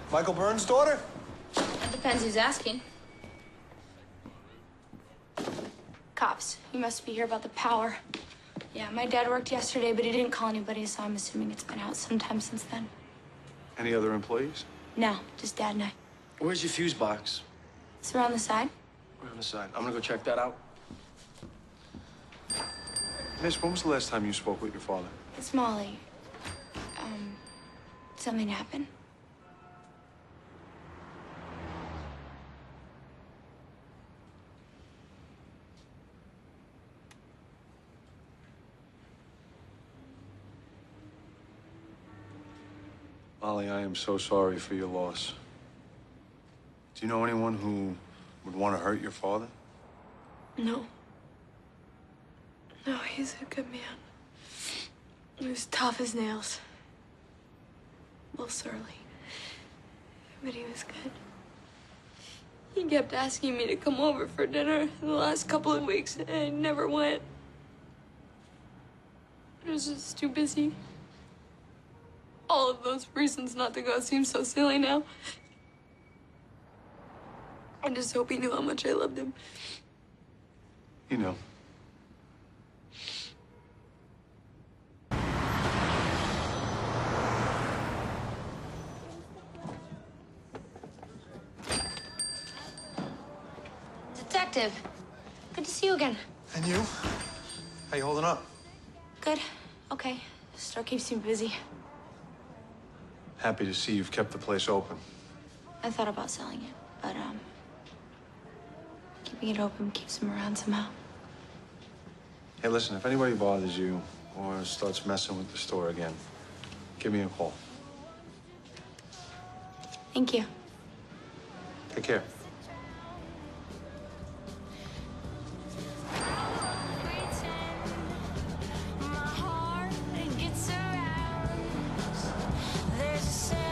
Michael Burns' daughter? It depends who's asking. Cops, you must be here about the power. Yeah, my dad worked yesterday, but he didn't call anybody, so I'm assuming it's been out sometime since then. Any other employees? No, just Dad and I. Where's your fuse box? It's around the side. Around the side. I'm gonna go check that out. Miss, when was the last time you spoke with your father? It's Molly. Something happened. Molly, I am so sorry for your loss. Do you know anyone who would want to hurt your father? No. No, he's a good man. He was tough as nails. A little surly. But he was good. He kept asking me to come over for dinner the last couple of weeks, and I never went. I was just too busy. All of those reasons not to go seem so silly now. I just hope he knew how much I loved him. You know. Detective, good to see you again. And you? How you holding up? Good. Okay. The store keeps me busy. Happy to see you've kept the place open. I thought about selling it, but, keeping it open keeps him around somehow. Hey, listen, if anybody bothers you or starts messing with the store again, give me a call. Thank you. Take care. My heart gets aroused. There's a